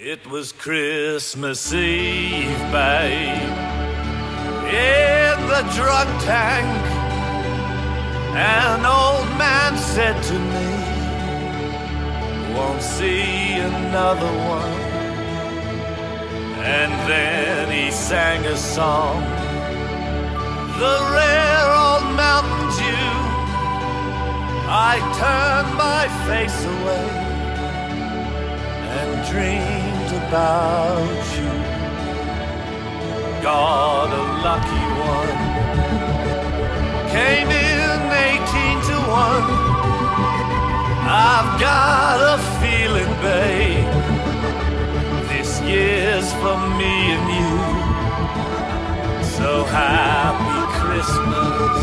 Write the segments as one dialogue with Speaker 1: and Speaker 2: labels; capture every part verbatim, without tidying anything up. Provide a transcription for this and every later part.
Speaker 1: It was Christmas Eve, babe, in the drunk tank. An old man said to me, won't see another one. And then he sang a song, the rare old mountain dew. I turned my face away and dreamed about you. God, a lucky one, came in eighteen to one. I've got a feeling, babe, this year's for me and you. So happy Christmas,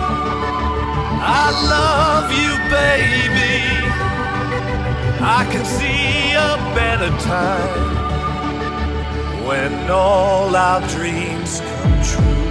Speaker 1: I love you, baby. I can see a better time when all our dreams come true.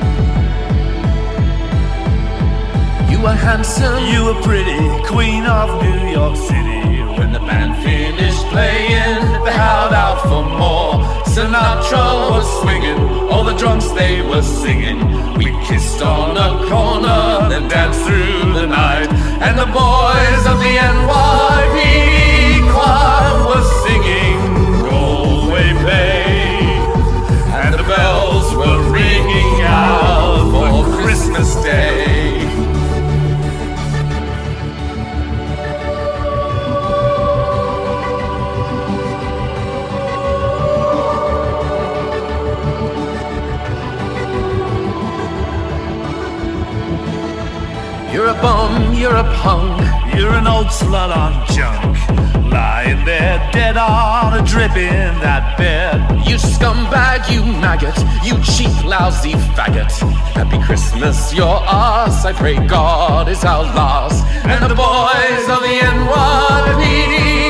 Speaker 1: You were handsome, you were pretty, queen of New York City. When the band finished playing, they howled out for more. Sinatra was swinging, all the drunks they were singing. We kissed on a corner, then danced through the night. And the boys of the N Y P D choir were singing Galway Bay. And the bells were ringing out for Christmas Day. You're a bum, you're a punk, you're an old slut on junk, lying there dead on a drip in that bed. You scumbag, you maggot, you cheap, lousy faggot. Happy Christmas, you're ours, I pray God is our last. And the boys of the N Y P D